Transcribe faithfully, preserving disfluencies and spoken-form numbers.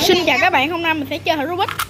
Xin chào các bạn, hôm nay mình sẽ chơi thử Rubik.